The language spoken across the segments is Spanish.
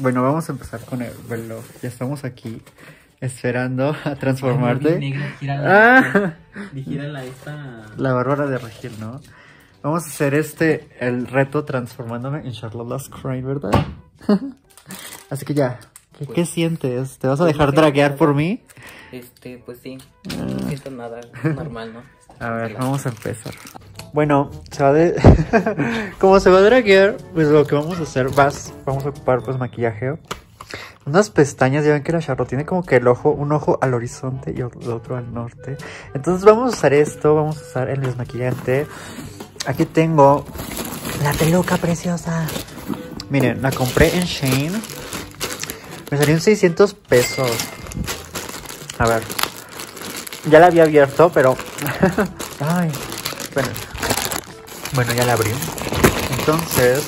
Bueno, vamos a empezar con el reloj. Ya estamos aquí esperando a transformarte. Vigírala esta. La Bárbara de Regil, ¿no? Vamos a hacer el reto transformándome en Charlotte Lascraine, ¿verdad? Así que ya, ¿qué sientes? ¿Te vas a dejar draguear por mí? Pues sí, no siento nada, normal, ¿no? A ver, vamos a empezar. Bueno, como se va a draguear, pues lo que vamos a hacer, vamos a ocupar pues maquillaje. Unas pestañas, ya ven que la Charlotte tiene como que un ojo al horizonte y el otro al norte. Entonces vamos a usar esto, vamos a usar el desmaquillante. Aquí tengo la peluca preciosa. Miren, la compré en Shein. Me salió en 600 pesos. A ver. Ya la había abierto, pero... Ay, bueno, ya la abrí. Entonces...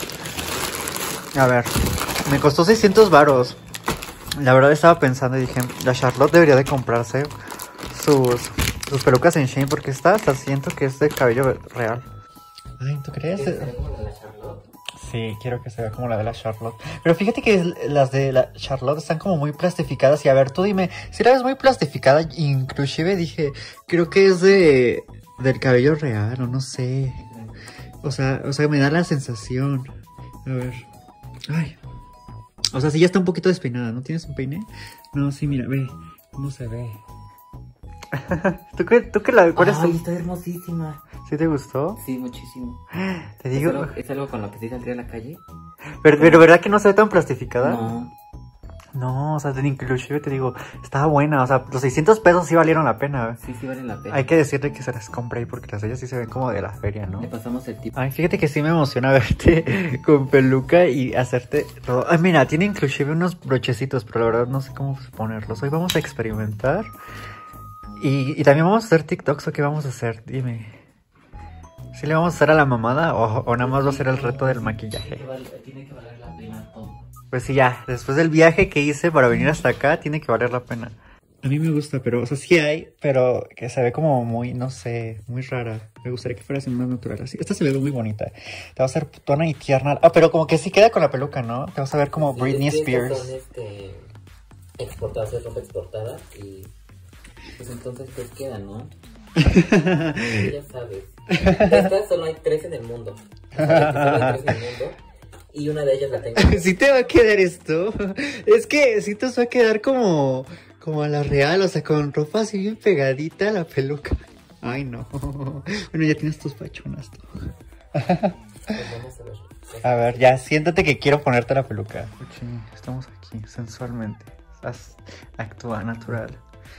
A ver. Me costó 600 varos. La verdad estaba pensando y dije... La Charlotte debería de comprarse sus pelucas en Shein, porque hasta siento que es de cabello real. Ay, ¿tú crees? ¿Quieres ser como la de la Charlotte? Sí, quiero que se vea como la de la Charlotte. Pero fíjate que las de la Charlotte están como muy plastificadas. Y a ver, tú dime, si la ves muy plastificada, inclusive dije, creo que es del cabello real, o no sé. O sea, me da la sensación. A ver. Ay. O sea, sí ya está un poquito despeinada, ¿no tienes un peine? No, sí, mira, ve cómo se ve. ¿Tú qué la cuál es? Ay, está hermosísima. ¿Sí te gustó? Sí, muchísimo. Te digo... ¿Es algo con lo que sí saldría a la calle? Pero ¿verdad que no se ve tan plastificada? No. No, o sea, inclusive te digo, estaba buena. O sea, los 600 pesos sí valieron la pena. Sí, valen la pena. Hay que decirle que se las compre ahí porque las de ellas sí se ven como de la feria, ¿no? Le pasamos el tip. Ay, fíjate que sí me emociona verte con peluca y hacerte todo. Ay, mira, tiene inclusive unos brochecitos, pero la verdad no sé cómo ponerlos. Hoy vamos a experimentar. Y también vamos a hacer TikToks, ¿o qué vamos a hacer? Dime. ¿Sí le vamos a hacer a la mamada o nada más va a ser el reto del maquillaje? Tiene que valer la pena todo. Pues sí, ya. Después del viaje que hice para venir hasta acá, tiene que valer la pena. A mí me gusta, pero, o sea, sí hay, pero que se ve como muy, no sé, muy rara. Me gustaría que fuera así más natural. Así. Esta se ve muy bonita. Te va a hacer putona y tierna. Ah, pero como que sí queda con la peluca, ¿no? Te vas a ver como Britney Spears. Son exportadas, es ropa exportada y... Pues entonces pues queda, ¿no? Ya sabes. Estas solo hay 3 en el mundo. Solo hay 3 en el mundo. Y una de ellas la tengo. ¿Sí te va a quedar esto? Es que sí te va a quedar como a la real, o sea, con ropa así bien pegadita a la peluca. Ay, no. Bueno, ya tienes tus pachonas tú. Pues vamos a ver. A ver, ya, siéntate que quiero ponerte la peluca. Sí, estamos aquí, sensualmente. Actúa natural.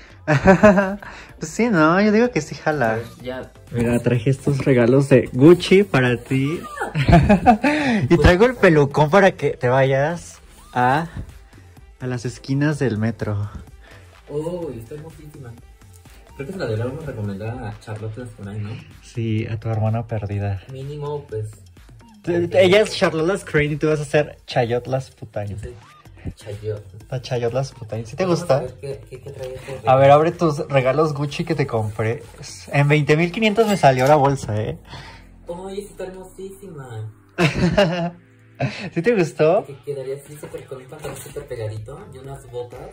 Pues sí, no, yo digo que sí, jala. Ya. Mira, traje estos regalos de Gucci para ti. Y traigo el pelucón para que te vayas a las esquinas del metro. Uy, está hermosísima. Creo que se la deberíamos recomendar a Charlotte Lascraine, ¿no? Sí, a tu hermana perdida. Mínimo, pues. Ella es Charlotte Lascraine y tú vas a ser Chayotte Lasputain. No sé. Chayotte. La Chayotte Lasputain. ¿Sí te gusta? ¿Qué trae este? A ver, abre tus regalos Gucci que te compré. En 20.500 me salió la bolsa, ¿eh? Uy, está hermosísima. ¿Sí te gustó? Que quedaría así súper con un pantalón súper pegadito y unas botas.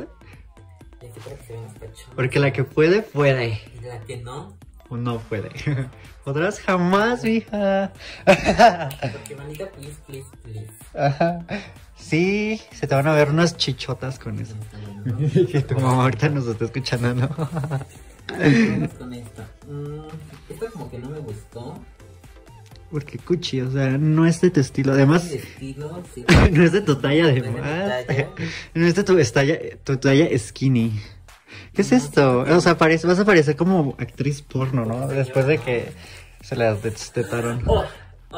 Y así para que se vean las pachonas. Porque la que puede. Y la que no. O no puede. Podrás jamás, mija. Porque manita, please, please, please. Ajá. Sí, se te van a ver unas chichotas con eso. Que tu mamá ahorita nos está escuchando, ¿no? Vamos con esta. Esta como que no me gustó. Porque Gucci, o sea, no es de tu estilo. Además, Estilo, sí, no es de tu talla, no es de además. mi talla. No es de tu talla skinny. ¿Qué es esto? O sea, vas a parecer como actriz porno, ¿no? Después de que se las destetaron. Oh.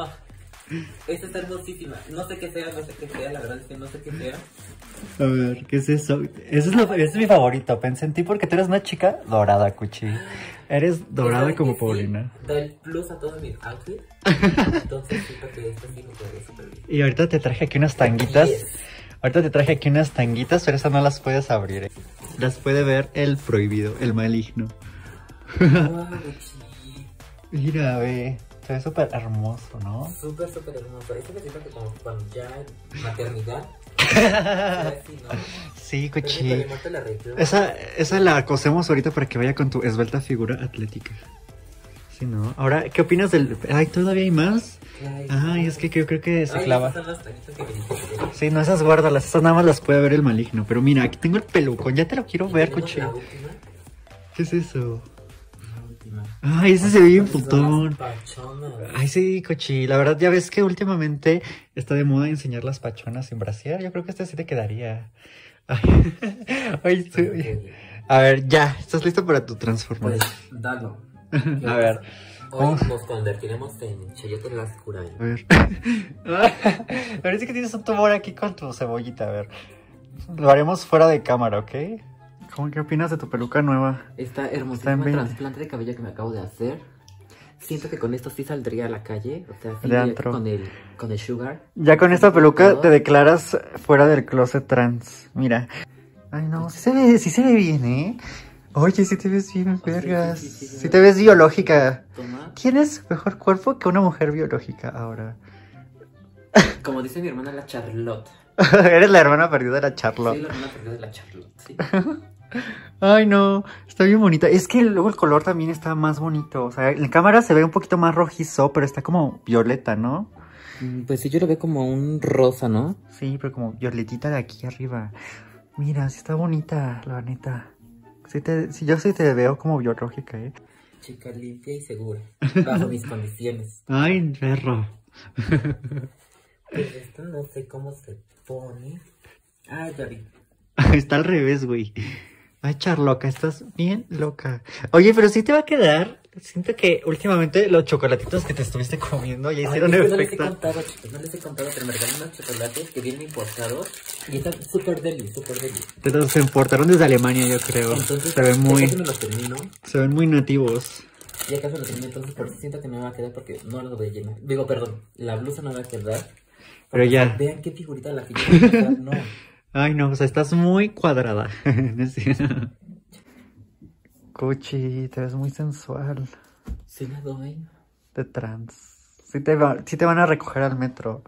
Esta está hermosísima. No sé qué sea, la verdad es que no sé qué sea. A ver, ¿qué es eso? Ese es mi favorito. Pensé en ti porque tú eres una chica dorada, Cuchi. Eres dorada como Paulina. Sí, da el plus a todo mi outfit. Entonces siento que esta sí me quedaría súper bien. Y ahorita te traje aquí unas tanguitas. Yes. Ahorita te traje aquí unas tanguitas, pero esas no las puedes abrir, ¿eh? Las puede ver el prohibido, el maligno. Wow, Mira, ve. Se ve súper hermoso, ¿no? Súper, súper hermoso. Esto me siento que como cuando ya maternidad Así, ¿no? Sí, Pero Cochi. le muerto la arreglo. Esa la cosemos ahorita para que vaya con tu esbelta figura atlética. Sí, ¿no? Ahora, ¿qué opinas del...? Ay, ¿todavía hay más? Ay, es que creo que se clava. Esas son las tanitas que me dijiste. Sí, no, esas guárdalas. Esas nada más las puede ver el maligno. Pero mira, aquí tengo el pelucón. Ya te lo quiero ver, ¿Tenemos Cochi. la última? ¿Qué es eso? La última. Ay, ese se ve bien Son putón. las pachonas. Ay, sí, Cochi. La verdad, ya ves que últimamente está de moda enseñar las pachonas sin brasier. Yo creo que este sí te quedaría. Ay, ay, sí. A ver, ya. ¿Estás listo para tu transformación? Pues, dalo. A ver. Hoy nos convertiremos en Chayote Lascurain. A ver. Parece que tienes un tumor aquí con tu cebollita. A ver. Lo haremos fuera de cámara, ¿ok? ¿Qué opinas de tu peluca nueva? Esta Está en hermosísima 20. trasplante de cabello que me acabo de hacer. Siento que con esto sí saldría a la calle. O sea, sí De iría antro. con el sugar. Ya con esta peluca te declaras fuera del closet trans. Mira. Ay, no, sí se ve bien, ¿eh? Oye, sí te ves bien, vergas. Sí te ves biológica. Toma. Tienes mejor cuerpo que una mujer biológica ahora. Como dice mi hermana, la Charlotte. Eres la hermana perdida de la Soy Charlotte. la hermana perdida de la Charlotte, sí. Ay, no, está bien bonita. Es que luego el color también está más bonito. O sea, en la cámara se ve un poquito más rojizo, pero está como violeta, ¿no? Pues sí, yo lo veo como un rosa, ¿no? Sí, pero como violetita de aquí arriba. Mira, sí está bonita, la neta. Sí, yo sí te veo como biológica, ¿eh? Chica limpia y segura. Bajo mis condiciones. Ay, perro. Pues esto no sé cómo se pone. Ah, ya vi. Está al revés, güey. Ay, Charloca, estás bien loca. Oye, pero sí te va a quedar. Siento que últimamente los chocolatitos que te estuviste comiendo ya hicieron es que no les he efecto. contado, chicos, no les he contado, pero me regalan unos chocolates que vienen importados y están súper deli, súper deli. Pero se importaron desde Alemania, yo creo. Entonces, se ven ya casi me los termino. se ven muy nativos. Ya casi me los termino, entonces por eso siento que no me va a quedar porque no los voy a llenar. Digo, perdón, la blusa no me va a quedar. Pero ya. Vean qué figurita la que yo voy a no. Ay, no, o sea, estás muy cuadrada. Cuchi, te ves muy sensual. Sí la doy. De trans. Sí te van a recoger al metro.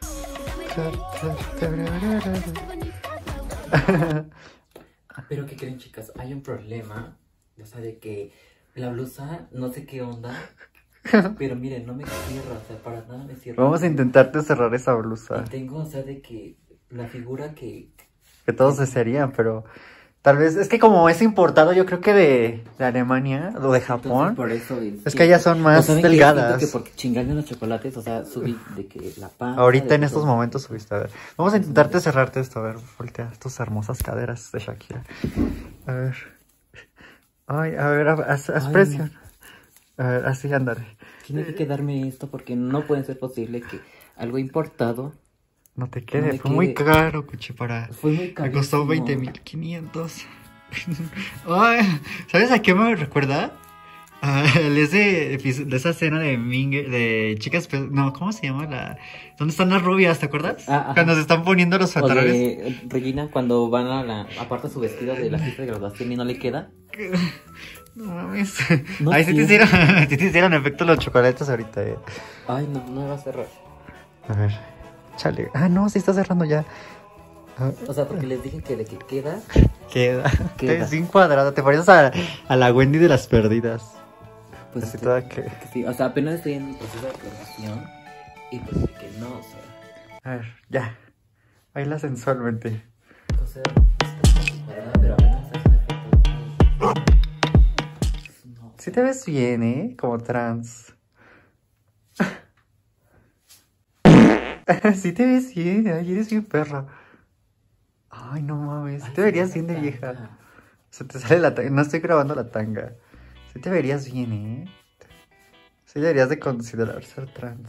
Pero ¿qué creen, chicas? Hay un problema. O sea, de que la blusa, no sé qué onda. Pero miren, no me cierra, o sea, para nada me cierra. Vamos a intentarte cerrar esa blusa. Y tengo, o sea, de que la figura que todos desearían, pero tal vez, es que como es importado, yo creo que de Alemania o de Japón, entonces, por eso es que ellas son más delgadas. Que porque chingarle los chocolates, o sea, subí de que la panza. Ahorita en de estos todo. momentos subiste, a ver. Vamos a intentarte cerrarte esto, a ver, voltea tus hermosas caderas de Shakira. A ver. Ay, a ver, haz Ay, presión. A ver, así ándale. Tiene que quedarme esto porque no puede ser posible que algo importado. No te quede, No me fue muy quede. caro, Cuchi, para... Fue muy Me costó carísimo. 20,500. Ay, ¿sabes a qué me recuerda? De esa escena de chicas, no, ¿cómo se llama? ¿Dónde están las rubias? ¿Te acuerdas? Ajá. Cuando se están poniendo los O pantalones. de Regina cuando van a aparta su vestido de la fiesta de graduación y no le queda. No mames. No Ay, sí te quiero. hicieron, sí te hicieron efecto los chocolates ahorita. Ay, no me va a cerrar. A ver, chale. Ah, no, sí está cerrando ya. O sea, porque les dije que de que queda. Queda. Queda. Es bien cuadrada. Te pareces a la Wendy de las perdidas. Pues Así toda que... sí, o sea, apenas estoy en el proceso de clonación. Y pues de que no, o sea. A ver, ya. Baila sensualmente. O sea, está preparada, pero apenas es un efecto. No. Sí te ves bien, ¿eh? Como trans. Sí te ves bien. Ay, eres bien perra. Ay, no mames. Sí te verías bien de vieja. Se te sale la tanga. No estoy grabando la tanga. Sí te verías bien, ¿eh? Sí deberías de considerar ser trans.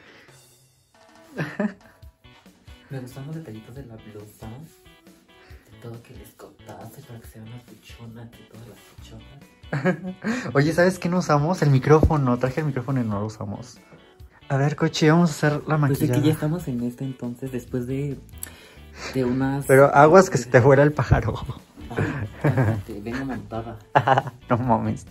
Me gustan los detallitos de la blusa. De todo que les contaste para que sea una pichona, que todas las pichonas. Oye, ¿sabes qué no usamos? El micrófono. Traje el micrófono y no lo usamos. A ver, Cochi, vamos a hacer la Pues maquillada. aquí ya estamos en esto entonces, después de unas... Pero aguas que se te fuera el pájaro. Cálmate, vengo montada. No mames.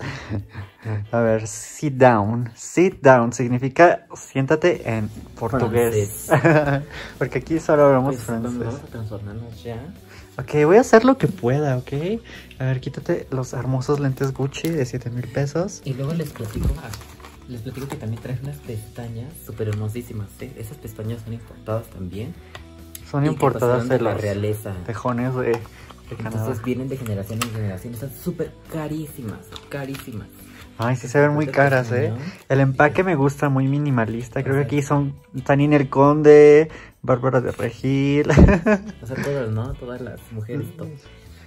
A ver, sit down. Sit down significa siéntate en portugués. Porque aquí solo hablamos Pues, francés. vamos a transformarnos ya. Ok, voy a hacer lo que pueda, ok. A ver, quítate los hermosos lentes Gucci de 7,000 pesos. Y luego les platico que también traje unas pestañas súper hermosísimas, ¿eh? Esas pestañas son importadas también. Son Y que importadas pasaron de la los realeza. tejones de Canadá. Entonces vienen de generación en generación. Están súper carísimas, carísimas. Ay, sí se ven muy caras, ¿eh? El empaque me gusta, muy minimalista. Creo que aquí son Tanine el Conde, Bárbara de Regil. O sea, todas, ¿no? Todas las mujeres, todas.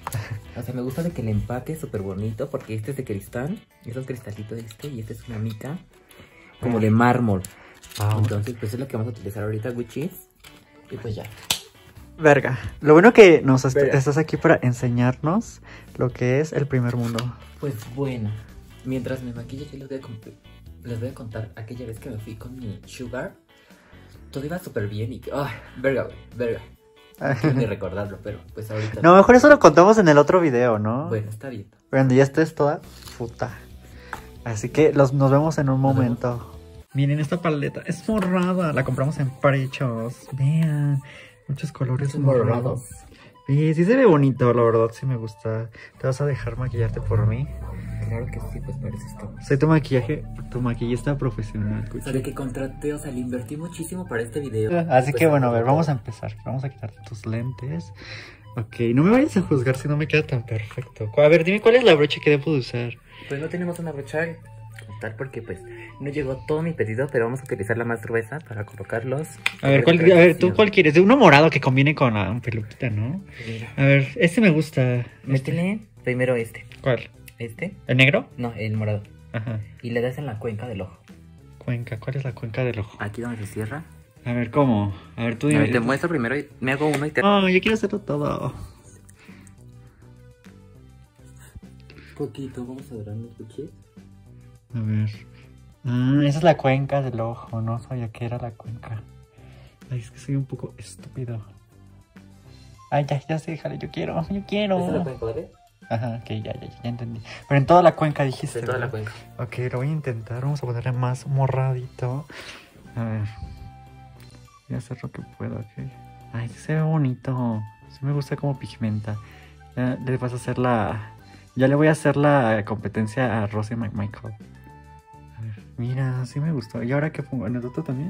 O sea, me gusta de que el empaque es súper bonito porque este es de cristal. Es un cristalito este y este es una mica como de mármol. Wow. Entonces, pues es lo que vamos a utilizar ahorita, Gucci. Y pues ya. Verga. Lo bueno que Verga. estás aquí para enseñarnos lo que es el primer mundo. Pues bueno, mientras me maquillo aquí les voy a contar aquella vez que me fui con mi sugar. Todo iba súper bien y que... ¡Ay! Verga, güey, verga. No quiero ni recordarlo, pero pues ahorita... No, mejor eso lo contamos en el otro video, ¿no? Bueno, está bien. Cuando ya estés toda puta. Así que nos vemos en un momento. Miren, esta paleta es morada. La compramos en Prechos. Vean. Muchos colores Muchos morados. morados. Sí, sí se ve bonito, la verdad, sí me gusta. ¿Te vas a dejar maquillarte por mí? Claro que sí, pues pareces tú. Soy tu maquillista profesional. O sea, de que contraté, o sea, le invertí muchísimo para este video. Así Pues, que bueno, a ver, vamos a empezar. Vamos a quitarte tus lentes. Ok, no me vayas a juzgar si no me queda tan perfecto. A ver, dime cuál es la brocha que debo de usar. Pues no tenemos una brocha como tal porque pues no llegó todo mi pedido, pero vamos a utilizar la más gruesa para colocarlos. A ver, ¿tú cuál quieres? De uno morado que combine con un peluquita, ¿no? Mira, A ver, este me gusta. métele primero este. ¿Cuál? ¿Este? ¿El negro? No, el morado. Ajá. Y le das en la cuenca del ojo. Cuenca, ¿cuál es la cuenca del ojo? Aquí donde se cierra. A ver, ¿cómo? A ver, tú A dime. ver, te muestro primero y me hago uno y te... No, yo quiero hacerlo todo. Poquito, vamos a dorar los cuchillos. A ver. Esa es la cuenca del ojo, no sabía que era la cuenca. Ay, es que soy un poco estúpido. Ay, ya sé, déjale, yo quiero. ¿Esa es la cuenca, vale? Ajá, ok, ya entendí. Pero en toda la cuenca dijiste. De toda la ¿verdad? cuenca. Ok, lo voy a intentar. Vamos a ponerle más morradito. A ver. Voy a hacer lo que pueda, ok. Ay, sí se ve bonito. Sí me gusta como pigmenta. Ya le vas a hacer ya le voy a hacer la competencia a Rosie McMichael. A ver, mira, sí me gustó. ¿Y ahora qué pongo? ¿En el otro también?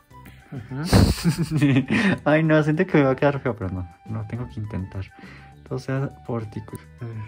Ay, no, siento que me va a quedar feo, pero no, tengo que intentar. Todo sea portico. A ver.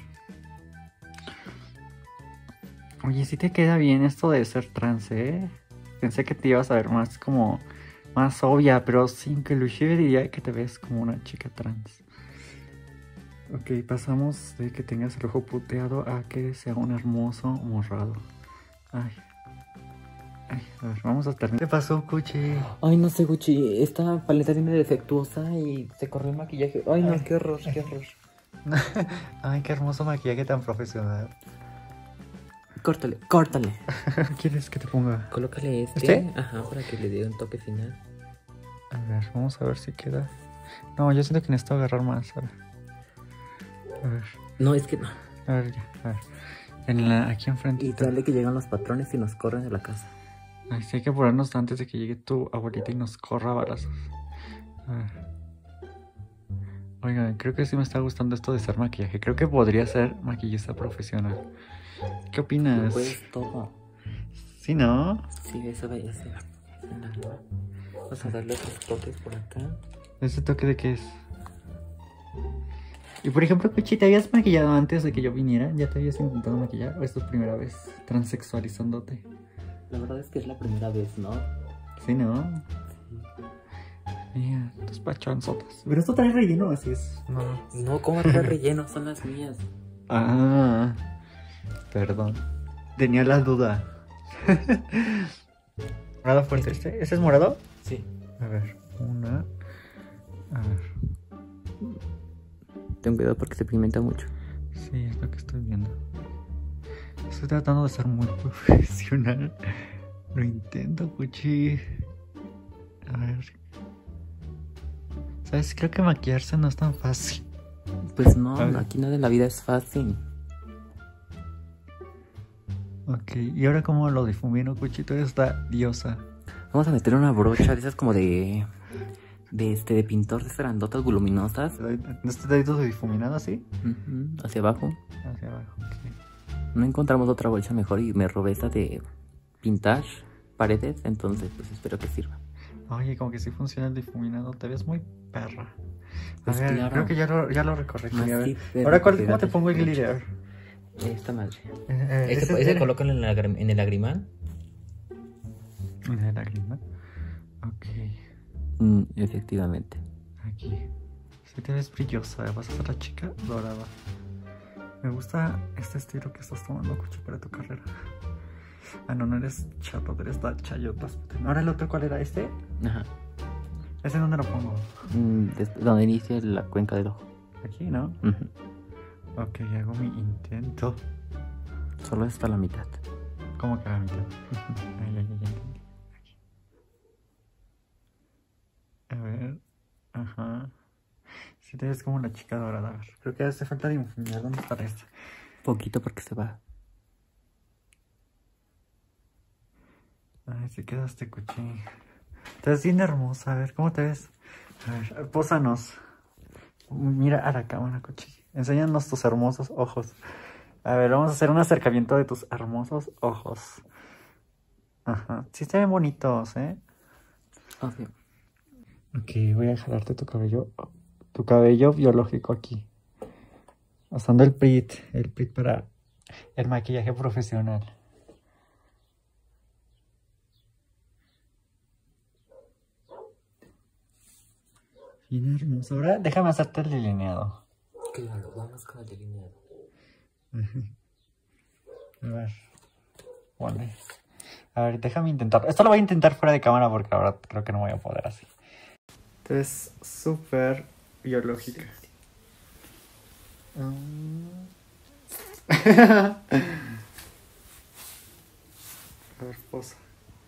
Oye, sí te queda bien esto de ser trans, ¿eh? Pensé que te ibas a ver más como... más obvia, pero sí, inclusive diría que te ves como una chica trans. Ok, pasamos de que tengas el ojo puteado a que sea un hermoso morrado. Ay, a ver, vamos a terminar. ¿Qué pasó, Gucci? Ay, no sé, Gucci, esta paleta viene defectuosa y se corrió el maquillaje. Ay, no, qué horror, qué horror. Ay, qué hermoso maquillaje tan profesional. Córtale, córtale. ¿Quieres que te ponga? Colócale ¿Este? Ajá, para que le dé un toque final. A ver, vamos a ver si queda. No, yo siento que necesito agarrar más. A ver. No, es que no. A ver, ya. A ver. Aquí enfrente. Y sale que llegan los patrones y nos corren de la casa. Ay, sí hay que apurarnos antes de que llegue tu abuelita y nos corra a balazos. A ver. Oigan, creo que sí me está gustando esto de hacer maquillaje. Creo que podría ser maquillista profesional. ¿Qué opinas? Pues todo. Sí, ¿no? Sí, eso vaya a ser. Vamos a darle otros toques por acá. ¿Ese toque de qué es? Y por ejemplo, Cuchi, ¿te habías maquillado antes de que yo viniera? ¿Ya te habías intentado maquillar? ¿O es tu primera vez transexualizándote? La verdad es que es la primera vez, ¿no? Sí, ¿no? Mira, tus pachonzotas. Pero esto trae relleno, así es. No, ¿cómo trae relleno? Son las mías. Ah, perdón. Tenía la duda. ¿Morado fuerte este? ¿Ese es morado? Sí. A ver, una. A ver. Ten cuidado porque se pigmenta mucho. Sí, es lo que estoy viendo. Estoy tratando de ser muy profesional. Lo intento, Cuchi. A ver. ¿Sabes? Creo que maquillarse no es tan fácil. Pues no, A ver. aquí nada en la vida es fácil. Ok, y ahora cómo lo difumino, Cuchito, esta diosa. Vamos a meter una brocha de esas como de pintor, de esas grandotas voluminosas. ¿Este dedito de difuminado así? Ujú, hacia abajo. Hacia abajo, ok. No encontramos otra bolsa mejor y me robé esa de pintage paredes, entonces pues espero que sirva. Oye, como que sí funciona el difuminado, te ves muy perra. A Pues ver, claro. creo que ya lo recorregí. Más A ver. sí, perra, Ahora, porque ¿cómo te gatos pongo el mucho. glitter? Esta madre. Ese Ese colócalo en el lagrimal. ¿En el lágrima? Ok, Efectivamente. aquí. Sí te ves brillosa, vas a ser la chica dorada. Me gusta este estilo que estás tomando, Cuchi, para tu carrera. Ah, no eres chato, eres la chayotas. Ahora el otro, ¿cuál era? ¿Este? Ajá. ¿Ese dónde lo pongo? Donde inicia la cuenca del ojo. Aquí, ¿no? Ujú. Ok, hago mi intento. Solo está la mitad. ¿Cómo que a la mitad? Ay, entendí. Aquí. A ver. Ajá. Si te ves como la chica dorada. A ver. Creo que hace falta difuminar. ¿Dónde está este? Poquito porque se va. Ay, se quedaste, Cuchi. Te ves bien hermosa. A ver, ¿cómo te ves? A ver, pósanos. Mira a la cámara, Cuchi. Enséñanos tus hermosos ojos. A ver, vamos a hacer un acercamiento de tus hermosos ojos. Ajá. Sí se ven bonitos, ¿eh? Obvio. Ok, voy a jalarte tu cabello biológico aquí. Usando el PRIT para el maquillaje profesional. Bien hermoso. Ahora déjame hacerte el delineado. Claro, vamos con el delineado. A ver. Ponle. A ver, déjame intentar. Esto lo voy a intentar fuera de cámara porque ahora creo que no voy a poder así. Es súper biológica. A ver, posa.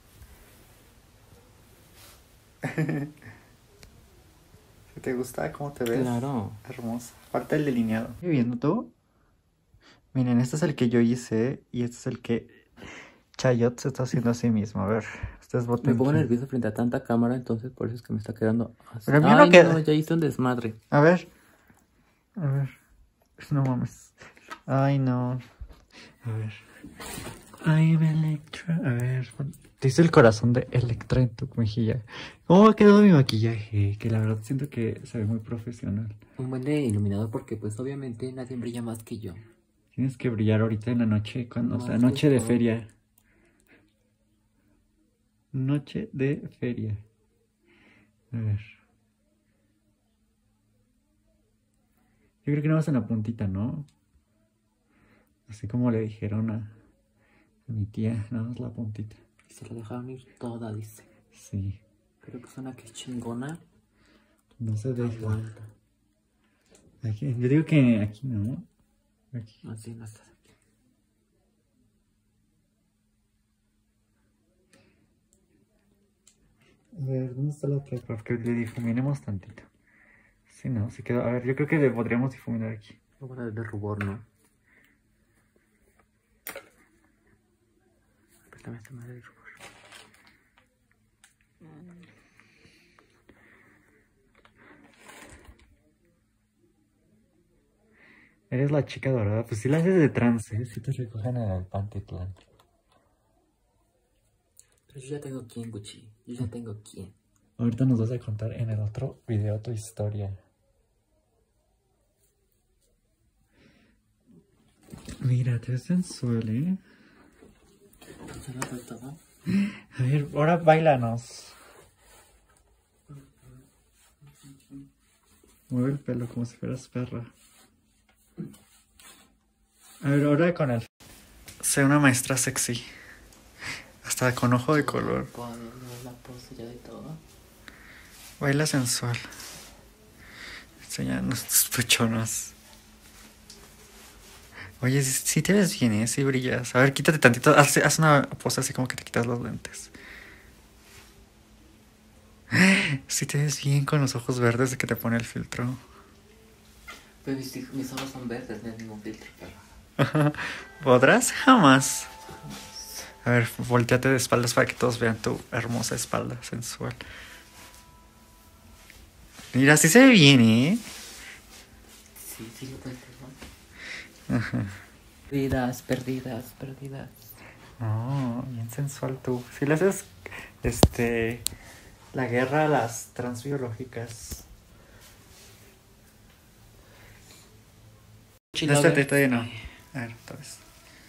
¿Te gusta cómo te ves? Claro. Hermosa. Falta el delineado. ¿Estás viendo tú? Miren, este es el que yo hice y este es el que Chayot se está haciendo a sí mismo. A ver, ustedes Me voten. pongo quién. nervioso frente a tanta cámara, entonces por eso es que me está quedando así. Pero a mí no Ay, queda- no, ya hice un desmadre. A ver. A ver. No mames. Ay, no. A ver. I'm Electra. A ver. Te hice el corazón de Electra en tu mejilla. ¿Cómo ha quedado mi maquillaje? Que la verdad siento que se ve muy profesional. Un buen de iluminador porque pues obviamente nadie brilla más que yo. Tienes que brillar ahorita en la noche, o sea, Más noche de justo. feria. Noche de feria. A ver. Yo creo que nada más en la puntita, ¿no? Así como le dijeron a mi tía, nada más la puntita. Y se la dejaron ir toda, dice. Sí, Creo que es una que es chingona. no se deja. Aguanta. Aquí, yo digo que aquí, ¿no? Aquí. Así no estás aquí. A ver, ¿dónde está la otra? Porque le difuminemos tantito. Sí, no, se quedó. A ver, yo creo que le podríamos difuminar aquí. Lo voy a dar de rubor, ¿no? Préstame esta madre de rubor. Eres la chica dorada. Pues si la haces de trance, si te recogen en el Pantitlán. Pero yo ya tengo quién, Gucci. Yo ya tengo quién. Ahorita nos vas a contar en el otro video tu historia. Mira, te ves sensual, ¿eh? ¿Ya lo fue todo? A ver, ahora bailanos. Mueve el pelo como si fueras perra. A ver, ahora con el... Sé una maestra sexy. Hasta con ojo de color. Poder, la pose ya de todo. Baila sensual. Enseñanos tus pechonas. Oye, si te ves bien, ¿eh? Sí brillas. A ver, quítate tantito. Haz una pose así como que te quitas los lentes. Si te ves bien con los ojos verdes de que te pone el filtro. Pero mis ojos son verdes, no hay ningún filtro, perra. ¿Podrás? Jamás. A ver, volteate de espaldas para que todos vean tu hermosa espalda sensual. Mira, así se ve bien, ¿eh? Sí, lo puedes ver, ¿no? Perdidas. Oh, bien sensual tú. Si le haces, la guerra a las transbiológicas. No, todavía no. A ver, otra vez.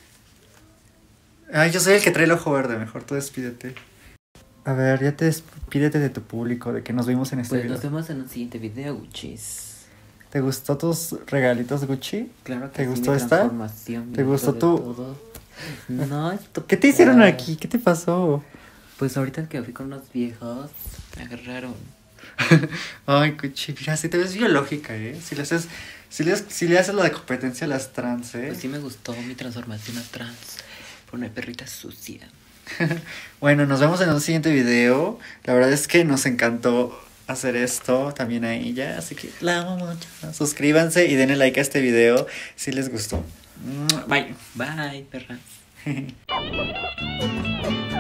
Ay, yo soy el que trae el ojo verde. Mejor tú despídete. A ver, ya te despídete de tu público, de que nos vimos en este Pues video. nos vemos en un siguiente video, Guchis. ¿Te gustó tus regalitos, Gucci? Claro que ¿Te sí, gustó mi esta? transformación, ¿Te mi gustó de tu...? todo. No, esto... ¿Qué te hicieron aquí? ¿Qué te pasó? Pues ahorita que fui con unos viejos, me agarraron. Ay, Gucci, mira, si te ves biológica, ¿eh? Si le haces la de competencia a las trans, ¿eh? Pues sí me gustó mi transformación a trans por una perrita sucia. Bueno, nos vemos en un siguiente video. La verdad es que nos encantó hacer esto también a ella, así que la amo mucho. Suscríbanse y denle like a este video si les gustó. Bye. Bye, perras.